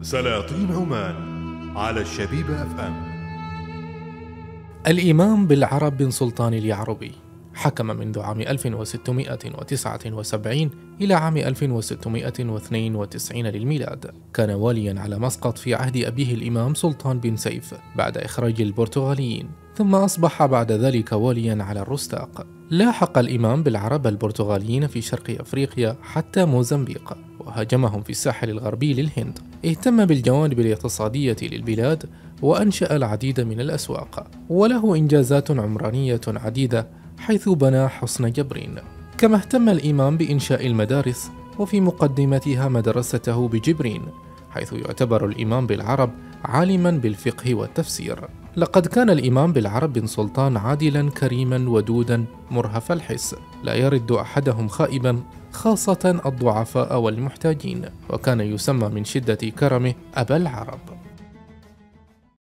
سلاطين عمان على الشبيبة FM. الإمام بالعرب بن سلطان اليعربي حكم منذ عام 1679 إلى عام 1692 للميلاد. كان واليا على مسقط في عهد أبيه الإمام سلطان بن سيف بعد إخراج البرتغاليين، ثم أصبح بعد ذلك واليا على الرستاق. لاحق الإمام بالعرب البرتغاليين في شرق أفريقيا حتى موزمبيق، وهاجمهم في الساحل الغربي للهند. اهتم بالجوانب الاقتصادية للبلاد وأنشأ العديد من الأسواق، وله إنجازات عمرانية عديدة حيث بنى حصن جبرين. كما اهتم الإمام بإنشاء المدارس، وفي مقدمتها مدرسته بجبرين، حيث يعتبر الإمام بالعرب عالما بالفقه والتفسير. لقد كان الإمام بالعرب بن سلطان عادلا كريما ودودا مرهف الحس، لا يرد أحدهم خائبا، خاصة الضعفاء والمحتاجين، وكان يسمى من شدة كرمه أبا العرب.